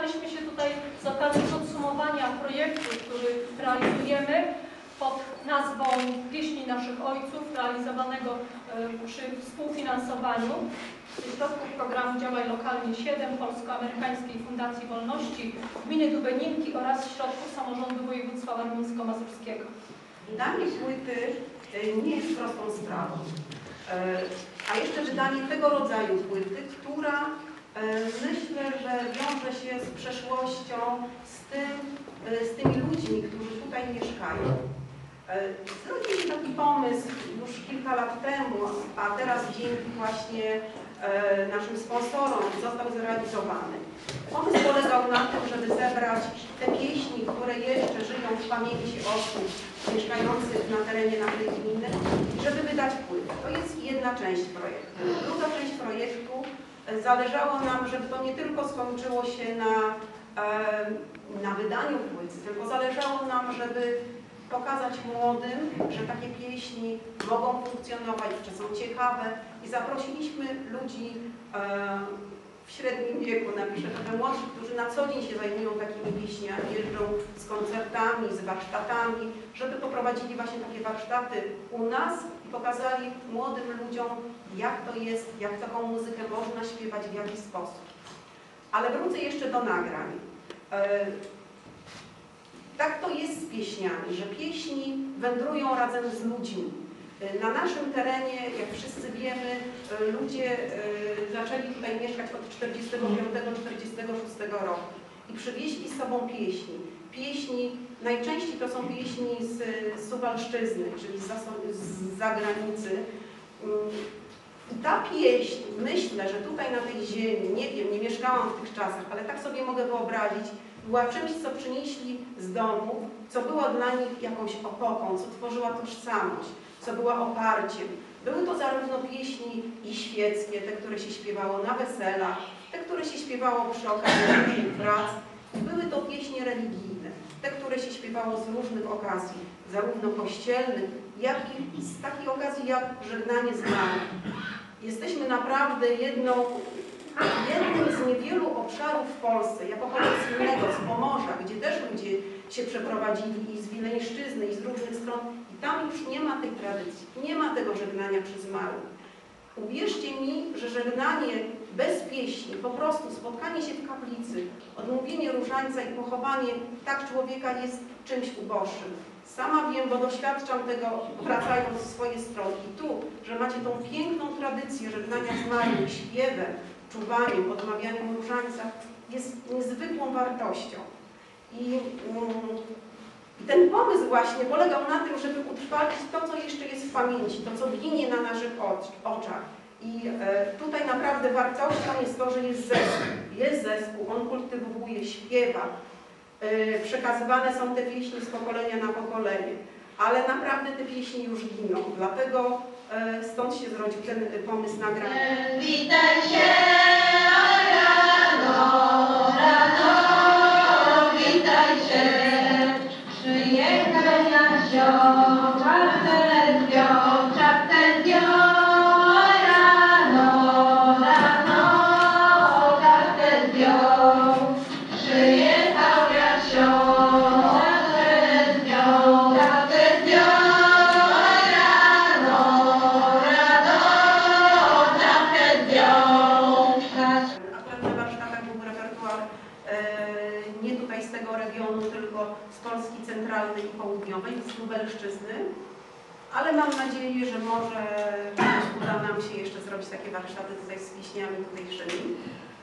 zebraliśmy się tutaj z okazji podsumowania projektu, który realizujemy pod nazwą Pieśni naszych ojców, realizowanego przy współfinansowaniu ze środków programu Działaj Lokalnie 7 Polsko-Amerykańskiej Fundacji Wolności Gminy Dubeninki oraz środków samorządu województwa warmińsko-mazurskiego. Wydanie płyty nie jest prostą sprawą, a jeszcze wydanie tego rodzaju płyty, która myślę, że wiąże się z przeszłością, z tymi ludźmi, którzy tutaj mieszkają. Zrodził się taki pomysł już kilka lat temu, a teraz dzięki właśnie naszym sponsorom został zrealizowany. Pomysł polegał na tym, żeby zebrać te pieśni, które jeszcze żyją w pamięci osób mieszkających na terenie naszej gminy, żeby wydać płytę. To jest jedna część projektu. Druga część projektu, zależało nam, żeby to nie tylko skończyło się na wydaniu płyty, tylko zależało nam, żeby pokazać młodym, że takie pieśni mogą funkcjonować, że są ciekawe i zaprosiliśmy ludzi w średnim wieku, napiszę trochę młodszych, którzy na co dzień się zajmują takimi pieśniami, jeżdżą z koncertami, z warsztatami, żeby poprowadzili właśnie takie warsztaty u nas i pokazali młodym ludziom, jak to jest, jak taką muzykę można śpiewać, w jaki sposób. Ale wrócę jeszcze do nagrań. Tak to jest z pieśniami, że pieśni wędrują razem z ludźmi. Na naszym terenie, jak wszyscy wiemy, ludzie zaczęli tutaj mieszkać od 1945-1946 roku i przywieźli z sobą pieśni. Pieśni, najczęściej to są pieśni z Suwalszczyzny, czyli z zagranicy. I ta pieśń, myślę, że tutaj na tej ziemi, nie wiem, nie mieszkałam w tych czasach, ale tak sobie mogę wyobrazić, była czymś, co przynieśli z domu, co było dla nich jakąś opoką, co tworzyła tożsamość, co była oparciem. Były to zarówno pieśni i świeckie, te, które się śpiewało na weselach, te, które się śpiewało przy okazji różnych prac. Były to pieśni religijne, te, które się śpiewało z różnych okazji, zarówno kościelnych, jak i z takiej okazji jak żegnanie zmarłych. Jesteśmy naprawdę jednym z niewielu obszarów w Polsce, jako innego, z Pomorza, gdzie też ludzie się przeprowadzili i z Wileńszczyzny, i z różnych stron, i tam już nie ma tej tradycji, nie ma tego żegnania przy zmarłych. Uwierzcie mi, że żegnanie bez pieśni, po prostu spotkanie się w kaplicy, odmówienie różańca i pochowanie tak człowieka jest czymś uboższym. Sama wiem, bo doświadczam tego, wracając w swoje strony. I tu, że macie tą piękną tradycję żegnania zmarłych śpiewem, czuwaniem, odmawianiem różańca, jest niezwykłą wartością. I ten pomysł właśnie polegał na tym, żeby utrwalić to, co jeszcze jest w pamięci, to, co ginie na naszych oczach. I tutaj naprawdę wartością jest to, że jest zespół, on kultywuje, śpiewa. Przekazywane są te pieśni z pokolenia na pokolenie, ale naprawdę te pieśni już giną, dlatego stąd się zrodził ten pomysł nagrania. Witaj się, rano, rano, witaj się, przyjechał Jasio, czapkę zdjął, rano, rano, czapkę zdjął, przyjechał Jasio, czapkę zdjął, rano, rano, czapkę zdjął. Akurat na warsztatach był repertuar nie tutaj z tego regionu, tylko z Polski centralnej i południowej, z Lubelszczyzny. Ale mam nadzieję, że może uda nam się jeszcze zrobić takie warsztaty tutaj z pieśniami tutejszymi.